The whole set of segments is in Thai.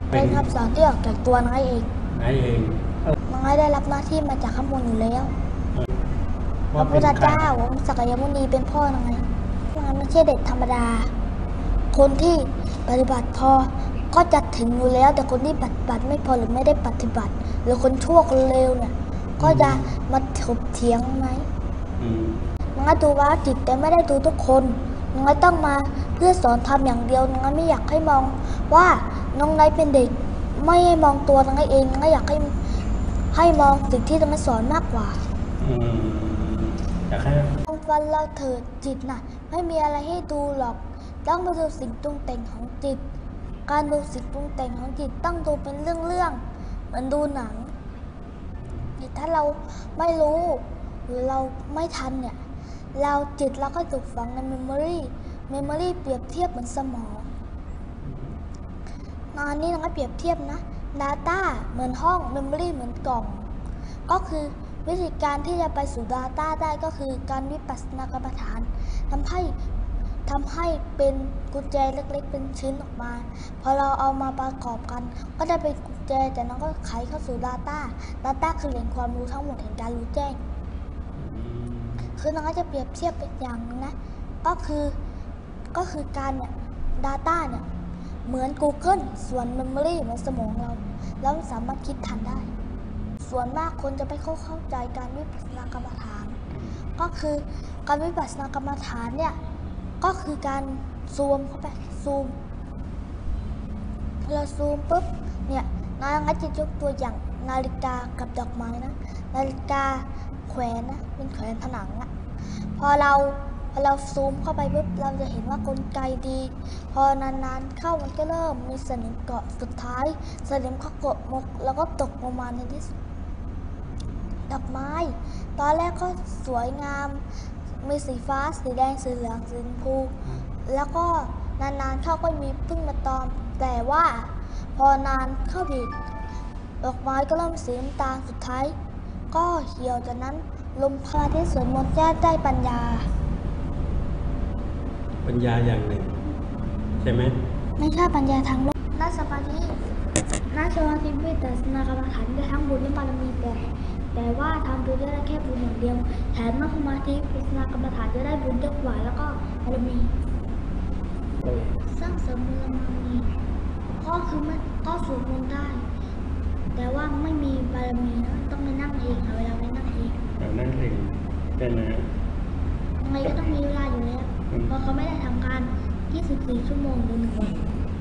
เป็นคำสอนที่ออกจากตัวนายเองนายได้รับหน้าที่มาจากข้างบนอยู่แล้วพระพุทธเจ้าองค์สักยมุนีเป็นพ่อนายไม่ใช่เด็กธรรมดาคนที่ปฏิบัติพอก็จะถึงอยู่แล้วแต่คนที่ปฏิบัติไม่พอหรือไม่ได้ปฏิบัติหรือคนชั่วคนเลวเนี่ยก็จะมาถกเถียงไหมงั้นดูว่าจิตแต่ไม่ได้ดูทุกคนงั้นต้องมาเพื่อสอนทำอย่างเดียวงั้นไม่อยากให้มองว่าน้องไนท์เป็นเด็กไม่ให้มองตัวน้องไนท์เองงั้นอยากให้มองสิ่งที่จะมาสอนมากกว่าอยากให้วันเราเถิดจิตน่ะไม่มีอะไรให้ดูหรอกต้องมาดูสิ่งปรุงแต่งของจิตการดูสิ่งปรุงแต่งของจิตต้องดูเป็นเรื่องเหมือนดูหนังถ้าเราไม่รู้หรือเราไม่ทันเนี่ยเราจิตเราก็ถูกฝังในเมมโมรีเปรียบเทียบเหมือนสมองงานนี้เราเปรียบเทียบนะ Data เหมือนห้อง Memory เหมือนกล่องก็คือวิธีการที่จะไปสู่ Data ได้ก็คือการวิปัสสนากรรมฐานทำให้เป็นกุญแจเล็กๆเป็นชิ้นออกมาพอเราเอามาประกอบกันก็จะเป็นกุญแจจากนั้นก็ไขเข้าสู่ Data คือแหล่งความรู้ทั้งหมดแห่งการรู้แจ้งคือน้องจะเปรียบเทียบเป็นอย่างนึงนะก็คือการเนี่ย Data เนี่ยเหมือน Google ส่วน Memory เหมือนสมองเราสามารถคิดทันได้ส่วนมากคนจะไม่เข้าใจการวิปัสสนากรรมฐานก็คือการวิปัสสนากรรมฐานเนี่ยก็คือการซูมเข้าไปเราซูมปุ๊บเนี่ยงั้นจะยกตัวอย่างนาฬิกากับดอกไม้นะนาฬิกาแขวนนะเป็นแขวนผนังอะพอเราซูมเข้าไปปุ๊บเราจะเห็นว่ากลไกดีพอนานๆเข้ามันก็เริ่มมีสนิมเกาะสุดท้ายสนิมก็เกาะแล้วก็ตกลงมาในที่สุดดอกไม้ตอนแรกก็สวยงามมีสีฟ้าสีแดงสีเหลืองสีชมพูแล้วก็นานๆเข้าก็มีพึ่งมาตอมแต่ว่าพอนานเข้าอีกดอกไม้ก็เริ่มสีน้ำตาลสุดท้ายก็เหี่ยวจากนั้นลมพาที่สวนมนต์ได้ปัญญาอย่างหนึ่งใช่ไหมไม่ใช่ปัญญาทางโลกนั่งสมาธิวิปัสสนากรรมฐานได้ทั้งบุญและบารมีแต่ว่าทำบุญได้แค่บุญอย่างเดียวแถมนั่งสมาธิวิปัสสนากรรมฐานจะได้บุญเยอะกว่าแล้วก็บารมีสร้างเสริมบารมีก็คือมันก็สวดมนต์ได้แต่ว่าไม่มีบารมีนะต้องไปนั่งเองหาเวลาไปนั่งเองได้นะยังไงก็ต้องมีเวลาอยู่แล้วเพราะเขาไม่ได้ทำการ24 ชั่วโมงหรือ1 วัน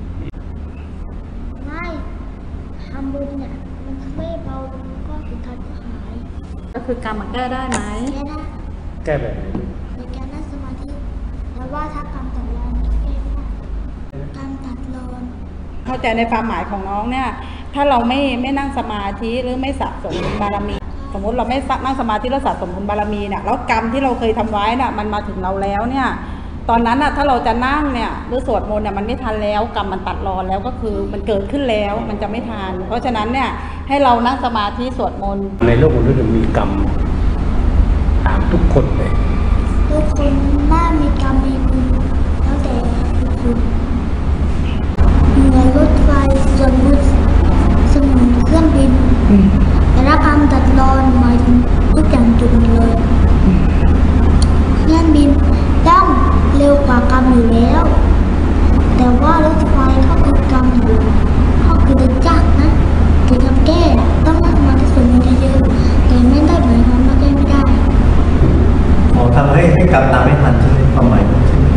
ไม่ทำบุญเนี่ยมันไม่เบาก็สุดท้ายก็หายก็คือกรรมมันแก้ได้ไหมแก้แบบไหนในการนั่งสมาธิแล้วว่าถ้ากรรมตัดรอนแก้ไม่ได้กรรมตัดรอนเข้าใจในความหมายของน้องเนี่ยถ้าเราไม่นั่งสมาธิหรือไม่สะสมบุญบารมีสมมติเราไม่นั่งสมาธิแล้วสะสมบุญบารมีเนี่ยแล้วกรรมที่เราเคยทำไว้น่ะมันมาถึงเราแล้วเนี่ยตอนนั้นน่ะถ้าเราจะนั่งเนี่ยหรือสวดมนต์เนี่ยมันไม่ทันแล้วกรรมมันตัดรอนแล้วก็คือมันเกิดขึ้นแล้วมันจะไม่ทันเพราะฉะนั้นเนี่ยให้เรานั่งสมาธิสวดมนต์ในโลกมนุษย์มีกรรมถามทุกคนเลยทุกคนน่ามีกรรมมีบุญแล้วแต่คุณเหมือนรถไฟส่วนบุญสมุนเครื่องบินแต่ละกรรมตัดรอนหมายถึงทุกอย่างจุดเลยเครื่องบินต้องเร็วกว่ากรรมอยู่แล้วแต่ว่ารถไฟก็คือกรรมอยู่ก็คือเดินยากนะคือทำแก้ต้องนั่งมาที่ส่วนมันเยอะแต่ไม่ได้หมายความว่าแก้ไม่ได้ทำให้กรรมตามไม่ทันใช่ไหมความหมายใช่ไหม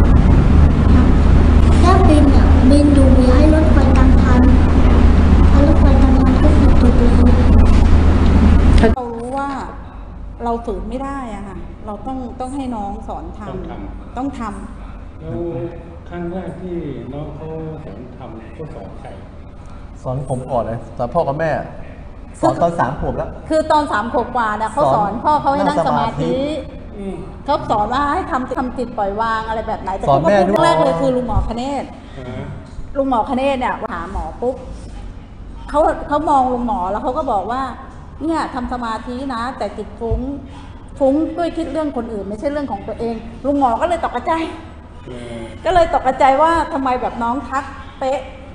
ถ้าบินบินดูอย่าให้รถไฟตามทันถ้ารถไฟตามทันก็คือตกเลยเรารู้ว่าเราฝืนไม่ได้อะค่ะเราต้องให้น้องสอนทำต้องทำแล้วครั้งแรกที่น้องเขาสอนทำก็สอนใครสอนผมก่อนเลยสอนพ่อกับแม่สอนตอน3 ขวบแล้วคือตอน3 ขวบกว่าเนี่ยเขาสอนพ่อเขาให้นั่งสมาธิเขาสอนว่าให้ทำจิตปล่อยวางอะไรแบบไหนแต่เขาพูดแรกเลยคือลุงหมอคเนศเนี่ยหาหมอปุ๊บเขามองลุงหมอแล้วเขาก็บอกว่าเนี่ยทำสมาธินะแต่จิตฟุ้งด้วยคิดเรื่องคนอื่นไม่ใช่เรื่องของตัวเองลุงหมอก็เลยตกใจว่าทำไมแบบน้องทักเป๊ะ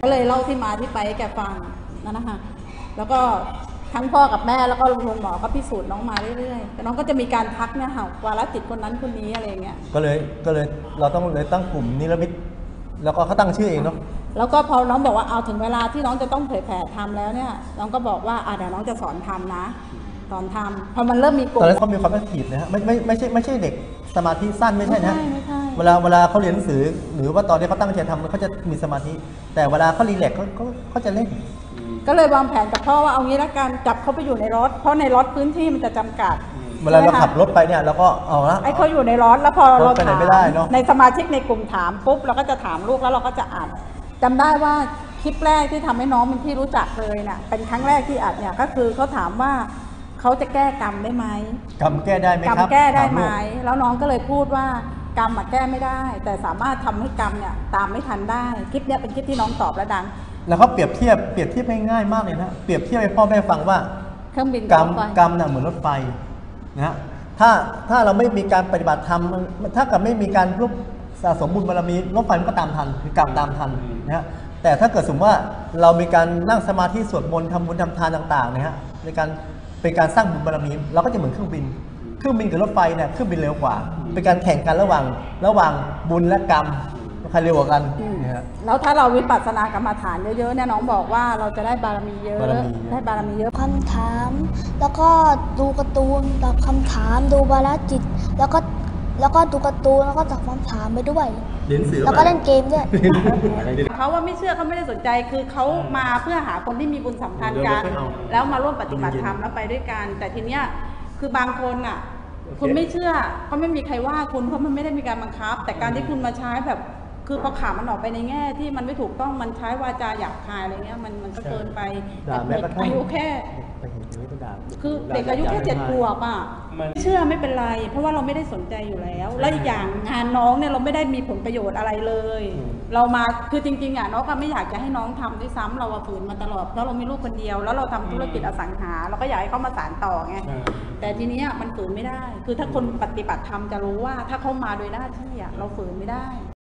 ก็เลยเล่าที่มาที่ไปให้แกฟังนั่นนะคะแล้วก็ทั้งพ่อกับแม่แล้วก็ลุงหมอก็พิสูจน์น้องมาเรื่อยๆแต่น้องก็จะมีการทักเนี่ยค่ะวาระจิตคนนั้นคนนี้อะไรเงี้ยก็เลยเราต้องเลยตั้งกลุ่มนิรมิตแล้วก็เขาตั้งชื่อเองเนาะแล้วก็พอน้องบอกว่าเอาถึงเวลาที่น้องจะต้องเผยแผ่ทำแล้วเนี่ยน้องก็บอกว่าเดี๋ยวน้องจะสอนทำนะสอนทำพอมันเริ่มมีกลุ่มตอนนั้นเขามีความแอคทีฟนะฮะไม่ใช่เด็กสมาธิสั้นไม่ใช่นะไม่ใช่เวลาเขาเรียนหนังสือหรือว่าตอนที่เขาตั้งใจทำเขาจะมีสมาธิแต่เวลาเขารีแลกซ์เขาจะเล่นก็เลยวางแผนกับพ่อว่าเอางี้ละกันจับเขาไปอยู่ในรถเพราะในรถพื้นที่มันจะจำกัดเวลาเราขับรถไปเนี่ยเราก็เอาละไอ้เขาอยู่ในรถแล้วพอเราถามในสมาชิกในกลุ่มถามปุ๊บเราก็จะถามลูกแล้วเราก็จะอ่านจำได้ว่าคลิปแรกที่ทำให้น้องเป็นที่รู้จักเลยเนี่ยเป็นครั้งแรกที่อัดเนี่ยก็คือเขาถามว่าเขาจะแก้กรรมได้ไหมกรรมแก้ได้ไหมครับกรรมแก้ได้ไหมแล้วน้องก็เลยพูดว่ากรรมแก้ไม่ได้แต่สามารถทำให้กรรมเนี่ยตามไม่ทันได้คลิปนี้เป็นคลิปที่น้องตอบและดังแล้วเขาเปรียบเทียบให้ง่ายมากเลยนะเปรียบเทียบให้พ่อแม่ฟังว่าเครื่องบินกรรมน่ะเหมือนรถไฟนะฮะถ้าเราไม่มีการปฏิบัติธรรมถ้ากับไม่มีการรูปสะสมบุญบารมีรถไฟมันก็ตามทันคือกรรมตามทันนะฮะแต่ถ้าเกิดสมมติว่าเรามีการนั่งสมาธิสวดมนต์ทำบุญทำทานต่างๆนะฮะในการเป็นการสร้างบุญบารมีเราก็จะเหมือนเครื่องบินกับรถไฟเนี่ยเครื่องบินเร็วกว่าเป็นการแข่งกันระหว่างบุญและกรรมใครเร็วกว่ากันแล้วถ้าเราวิปัสสนากรรมฐานเยอะๆเนี่ยน้องบอกว่าเราจะได้บารมีเยอะได้บารมีเยอะคำถามแล้วก็ดูการ์ตูนตอบคำถามดูวาระจิตแล้วก็ดูการ์ตูนแล้วก็ตอบคำถามไปด้วยแล้วก็เล่นเกมด้วยเขาว่าไม่เชื่อเขาไม่ได้สนใจคือเขามาเพื่อหาคนที่มีบุญสัมพันธ์กันแล้วมาร่วมปฏิบัติธรรมแล้วไปด้วยกันแต่ทีเนี้ยคือบางคนอ่ะคุณไม่เชื่อก็ไม่มีใครว่าคุณเพราะมันไม่ได้มีการบังคับแต่การที่คุณมาใช้แบบคือพอข่าวมันออกไปในแง่ที่มันไม่ถูกต้องมันใช้วาจาหยาบคายอะไรเงี้ยมันก็เกินไปเด็กอายุแค่คือเด็กอายุแค่7 ขวบอ่ะเชื่อไม่เป็นไรเพราะว่าเราไม่ได้สนใจอยู่แล้วและอีกอย่างงานน้องเนี่ยเราไม่ได้มีผลประโยชน์อะไรเลยเรามาคือจริงๆอ่ะน้องก็ไม่อยากจะให้น้องทำด้วยซ้ำเราฝืนมาตลอดเพราะเรามีลูกคนเดียวแล้วเราทำธุรกิจอสังหาเราก็อยากให้เขามาสานต่อไงแต่ทีนี้มันฝืนไม่ได้คือถ้าคนปฏิบัติธรรมจะรู้ว่าถ้าเขามาโดยหน้าที่เราฝืนไม่ได้